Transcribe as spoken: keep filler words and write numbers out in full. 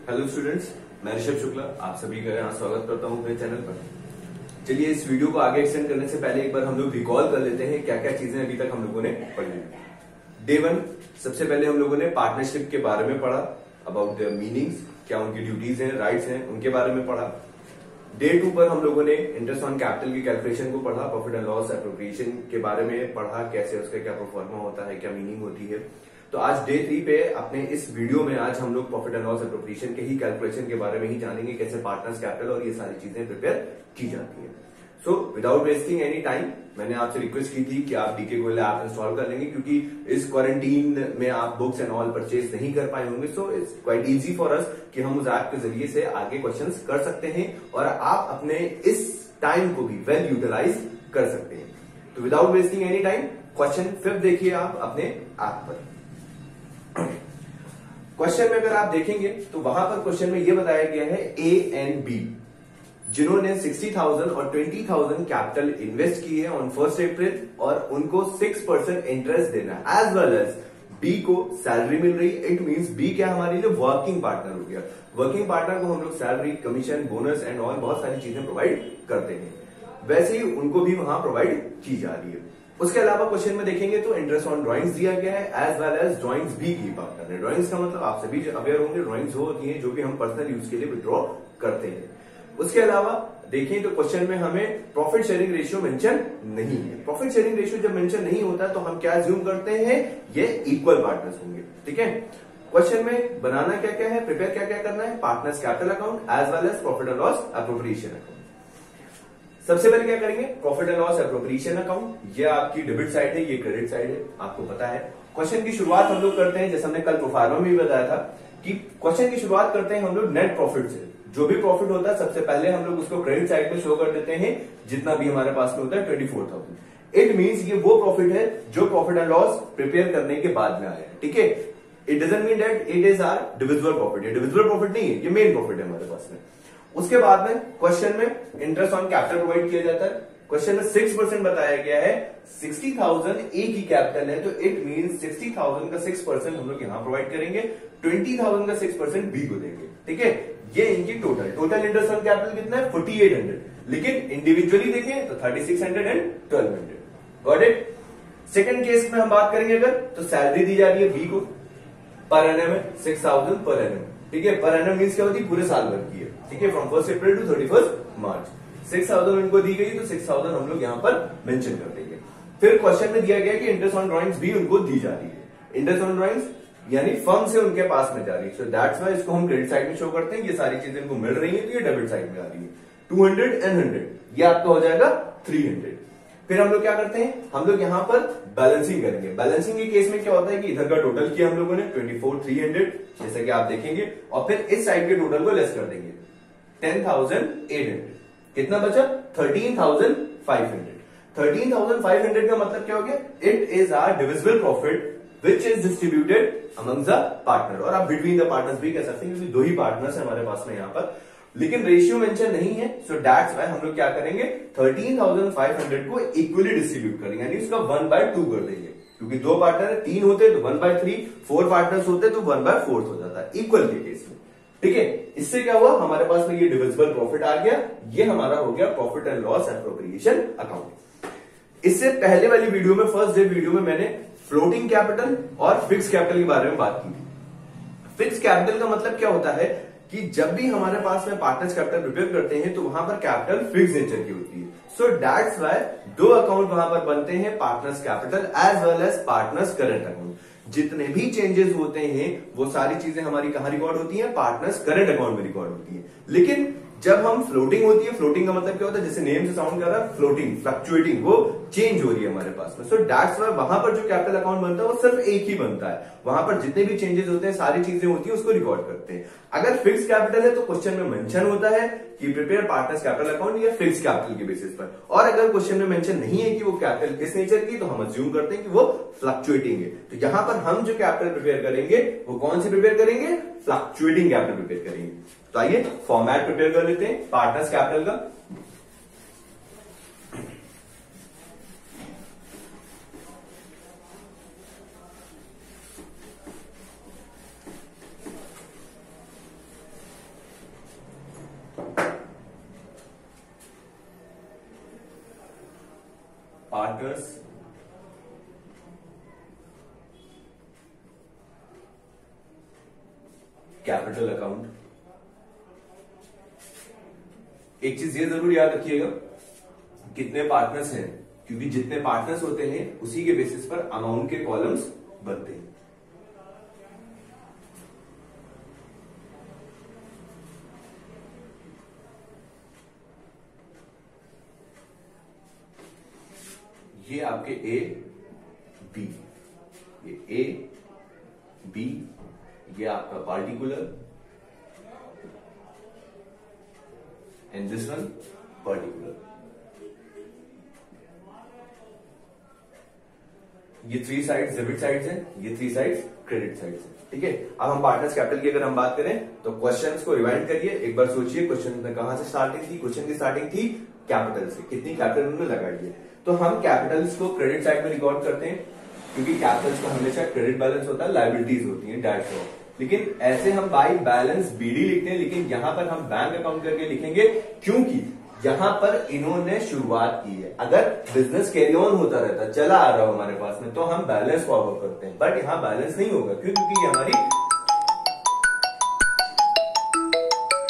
Hello students, मैं ऋषभ शुक्ला आप सभी का यहाँ स्वागत करता हूँ मेरे चैनल पर। चलिए इस वीडियो को आगे एक्सटेंड करने से पहले एक बार हम लोग रिकॉल कर लेते हैं क्या क्या चीजें अभी तक हम लोगों ने पढ़ी। डे वन सबसे पहले हम लोगों ने पार्टनरशिप के बारे में पढ़ा, अबाउट देयर मीनिंग्स, क्या उनकी ड्यूटीज हैं, राइट्स हैं, उनके बारे में पढ़ा। डे टू पर हम लोगों ने इंटरेस्ट ऑन कैपिटल की कैलकुलेशन को पढ़ा, प्रॉफिट एंड लॉस एप्रोप्रिएशन के बारे में पढ़ा, कैसे उसका क्या परफॉर्मा होता है, क्या मीनिंग होती है। तो आज डे थ्री पे अपने इस वीडियो में आज हम लोग प्रॉफिट एंड लॉस एप्रोप्रिएशन के ही कैलकुलेशन के बारे में ही जानेंगे, कैसे पार्टनर्स कैपिटल और ये सारी चीजें प्रिपेयर की जाती है। So without wasting any time मैंने आपसे रिक्वेस्ट की थी कि आप डीके गोयल ऐप इंस्टॉल कर लेंगे, क्योंकि इस क्वारंटीन में आप बुक्स एंड ऑल परचेज नहीं कर पाए होंगे। So it's quite easy for us कि हम उस ऐप के जरिए से आगे क्वेश्चंस कर सकते हैं और आप अपने इस टाइम को भी वेल यूटिलाइज कर सकते हैं। तो without wasting any time question fifth देखिए आप अपने ऐप पर। क्वेश्चन में अगर आप देखेंगे तो वहां पर क्वेश्चन में यह बताया गया है ए एंड बी जिन्होंने सिक्सटी थाउजेंड और ट्वेंटी थाउजेंड कैपिटल इन्वेस्ट की है ऑन फर्स्ट अप्रैल और उनको सिक्स परसेंट इंटरेस्ट देना है, एज वेल एज बी को सैलरी मिल रही है। इट मींस बी क्या हमारे लिए वर्किंग पार्टनर हो गया। वर्किंग पार्टनर को हम लोग salary, commission, bonus and all बहुत सारी चीजें प्रोवाइड करते हैं, वैसे ही उनको भी वहां प्रोवाइड की जा रही है। उसके अलावा क्वेश्चन में देखेंगे तो इंटरेस्ट ऑन ड्राइंग्स दिया गया है, एज वेल एज ड्राइंग्स भी की पार्टनर है। ड्राइंग्स का मतलब आप सभी अवेयर होंगे, ड्राइंग्स वो होती है जो कि हम पर्सनल यूज के लिए विड्रॉ करते हैं। उसके अलावा देखिए तो क्वेश्चन में हमें प्रॉफिट शेयरिंग रेशियो मेंशन नहीं है। प्रॉफिट शेयरिंग रेशियो जब मेंशन नहीं होता तो हम क्या ज्यूम करते हैं, ये इक्वल पार्टनर्स होंगे। ठीक है, क्वेश्चन में बनाना क्या क्या है, प्रिपेयर क्या क्या करना है, partners capital account as well as profit and loss appropriation account. सबसे पहले क्या करेंगे, profit and loss appropriation account. ये आपकी डेबिट साइड है, ये क्रेडिट साइड है, आपको पता है। क्वेश्चन की शुरुआत हम लोग करते हैं, जैसे हमने कल प्रोफार्मा में भी बताया था कि क्वेश्चन की शुरुआत करते हैं हम लोग नेट प्रॉफिट से। जो भी प्रॉफिट होता है सबसे पहले हम लोग उसको क्रेडिट साइड पे शो कर देते हैं, जितना भी हमारे पास में होता है twenty four thousand. It means ये वो प्रॉफिट है जो प्रॉफिट एंड लॉस प्रिपेयर करने के बाद में आया है। ठीक है, it doesn't mean that it is our divisible profit. ये डिविजिबल प्रॉफिट नहीं है, ये मेन प्रॉफिट है हमारे पास में। उसके बाद में क्वेश्चन में इंटरेस्ट ऑन कैपिटल प्रोवाइड किया जाता है। क्वेश्चन में सिक्स परसेंट बताया गया है, सिक्सटी थाउजेंड ए की कैपिटल है, तो इट मींस सिक्सटी थाउजेंड का सिक्स परसेंट हम लोग यहां प्रोवाइड करेंगे, ट्वेंटी थाउजेंड का सिक्स परसेंट बी को देंगे। ठीक है, ये इनकी total total interest on capital कितना है, फोर्टी एट हंड्रेड, लेकिन इंडिविजुअली देखें तो thirty six hundred and twelve hundred. Got it. Second case में हम बात करेंगे अगर, तो सैलरी दी जा रही है बी को पर एनम है सिक्स थाउजेंड पर एनम। ठीक है, पर एनम मींस क्या होती है, पूरे साल भर की है। ठीक है, from first April to thirty first March six thousand उनको दी गई, तो सिक्स थाउजेंड हम लोग यहां पर मेंशन कर देंगे। फिर क्वेश्चन में दिया गया कि इंटरेस्ट ऑन ड्राइंग्स भी उनको दी जा रही है। इंटरेस्ट ऑन ड्राइंग्स यानी फर्म से उनके पास में जा रही है, सो दैट्स वाई इसको हम क्रेडिट साइड में शो करते हैं। ये सारी चीजें इनको मिल रही है तो ये डेबिट साइड में आ रही है। टू हंड्रेड एंड हंड्रेड, ये आपका हो जाएगा थ्री हंड्रेड। फिर हम लोग क्या करते हैं, हम लोग यहां पर बैलेंसिंग करेंगे। बैलेंसिंग के केस में क्या होता है कि इधर का टोटल किया हम लोगों ने ट्वेंटी फोर थ्री हंड्रेड, जैसे कि आप देखेंगे, और फिर इस साइड के टोटल को लेस कर देंगे, टेन थाउजेंड एट हंड्रेड। कितना बचा, thirteen thousand five hundred. Thirteen thousand five hundred का मतलब क्या हो गया, it is our divisible profit which is distributed among the partner, और आप बिटवीन द पार्टनर्स भी कह सकते हैं क्योंकि दो ही पार्टनर्स है हमारे पास में यहां पर, लेकिन रेशियो मेंशन नहीं है। सो दैट्स वाई हम लोग क्या करेंगे, थर्टीन थाउजेंड फाइव हंड्रेड को इक्वली डिस्ट्रीब्यूट करेंगे, यानी उसका वन बाय टू कर देंगे, क्योंकि दो पार्टनर है, तीन होते तो one by three, four partners होते तो वन बाय फोर्थ हो जाता है इक्वल के केस में। ठीक है, इससे क्या हुआ, हमारे पास में ये डिविजिबल प्रॉफिट आ गया, ये हमारा हो गया profit and loss appropriation account. इससे पहले वाली वीडियो में, फर्स्ट डे वीडियो में, मैंने फ्लोटिंग कैपिटल और फिक्स कैपिटल के बारे में बात की थी। फिक्स कैपिटल का मतलब क्या होता है कि जब भी हमारे पास में पार्टनर्स कैपिटल प्रिपेयर करते हैं तो वहां पर कैपिटल फिक्स नेचर की होती है। सो दैट्स वाई दो अकाउंट वहां पर बनते हैं, partners capital as well as partners current account. जितने भी चेंजेस होते हैं वो सारी चीजें हमारी कहां रिकॉर्ड होती हैं, पार्टनर्स करंट अकाउंट में रिकॉर्ड होती है। लेकिन जब हम फ्लोटिंग होती है, फ्लोटिंग का मतलब क्या होता है, जैसे नेम से साउंड कर रहा है, फ्लोटिंग, फ्लक्चुएटिंग, वो चेंज हो रही है हमारे पास में। सो दैट्स वाई वहां पर जो कैपिटल अकाउंट बनता है वो सिर्फ एक ही बनता है, वहां पर जितने भी चेंजेस होते हैं, सारी चीजें होती है, उसको रिकॉर्ड करते हैं। अगर फिक्स कैपिटल है तो क्वेश्चन में मेंशन होता है कि प्रिपेयर पार्टनर्स कैपिटल अकाउंट या फिक्स कैपिटल के बेसिस पर, और अगर क्वेश्चन में मेंशन नहीं है कि वो कैपिटल किस नेचर की, तो हम अज्यूम करते हैं कि वो फ्लक्चुएटिंग है। तो यहां पर हम जो कैपिटल प्रिपेयर करेंगे वो कौन से प्रिपेयर करेंगे, फ्लक्चुएटिंग कैपिटल प्रिपेयर करेंगे। तो आइए फॉर्मेट प्रिपेयर कर लेते हैं पार्टनर्स कैपिटल का। Partners capital account. एक चीज ये जरूर याद रखिएगा, कितने पार्टनर्स हैं, क्योंकि जितने पार्टनर्स होते हैं उसी के बेसिस पर अमाउंट के कॉलम्स बनते हैं। ये आपके ए बी, ये ए बी, ये आपका particular and this one particular. ये थ्री साइड्स डेबिट साइड्स हैं, ये थ्री साइड्स क्रेडिट साइड्स हैं। ठीक है, अब हम पार्टनर्स कैपिटल की अगर हम बात करें तो क्वेश्चंस को रिवाइंड करिए, एक बार सोचिए क्वेश्चन में कहां से स्टार्टिंग थी। क्वेश्चन की स्टार्टिंग थी कैपिटल से, कितनी कैपिटल उन्होंने लगाई है। तो हम कैपिटल्स को क्रेडिट साइड में रिकॉर्ड करते हैं, क्योंकि कैपिटल्स का हमेशा क्रेडिट बैलेंस होता है, लायबिलिटीज होती है डैश ड्रॉ। लेकिन ऐसे हम बाई बैलेंस बीडी लिखते हैं, लेकिन यहां पर हम बैंक अकाउंट करके लिखेंगे, क्योंकि यहां पर इन्होंने शुरुआत की है। अगर बिजनेस कैरी ऑन होता रहता, चला आ रहा हो हमारे पास में, तो हम बैलेंस फॉरवर्ड करते हैं, बट यहां बैलेंस नहीं होगा। क्यों? क्योंकि ये हमारी